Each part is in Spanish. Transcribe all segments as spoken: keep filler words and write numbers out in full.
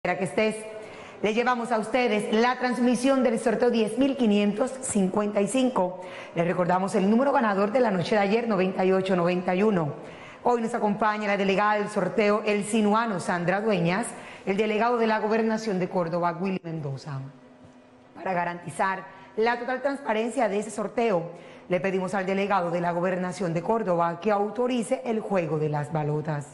que estés, le llevamos a ustedes la transmisión del sorteo diez mil quinientos cincuenta y cinco. Les recordamos el número ganador de la noche de ayer, noventa y ocho noventa y uno. Hoy nos acompaña la delegada del sorteo El Sinuano, Sandra Dueñas, el delegado de la Gobernación de Córdoba, Willy Mendoza. Para garantizar la total transparencia de ese sorteo, le pedimos al delegado de la Gobernación de Córdoba que autorice el juego de las balotas.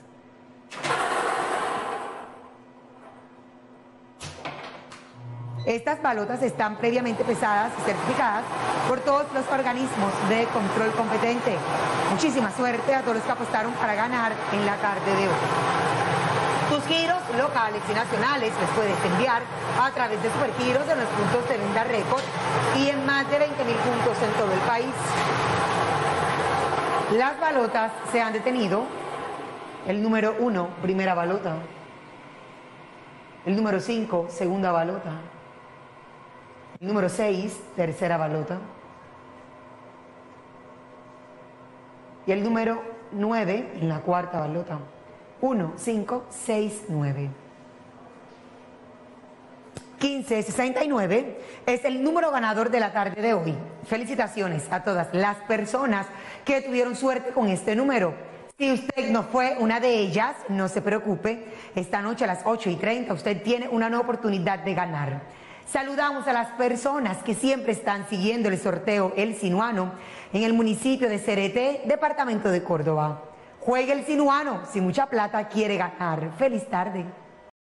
Estas balotas están previamente pesadas y certificadas por todos los organismos de control competente. Muchísima suerte a todos los que apostaron para ganar en la tarde de hoy. Tus giros locales y nacionales les puedes enviar a través de Supergiros en los puntos de venta récord y en más de veinte mil puntos en todo el país. Las balotas se han detenido. El número uno, primera balota. El número cinco, segunda balota. El número seis, tercera balota. Y el número nueve en la cuarta balota. uno, cinco, seis, nueve. quince sesenta y nueve es el número ganador de la tarde de hoy. Felicitaciones a todas las personas que tuvieron suerte con este número. Si usted no fue una de ellas, no se preocupe. Esta noche a las ocho y treinta usted tiene una nueva oportunidad de ganar. Saludamos a las personas que siempre están siguiendo el sorteo El Sinuano en el municipio de Cereté, departamento de Córdoba. Juegue El Sinuano, si mucha plata quiere ganar. Feliz tarde.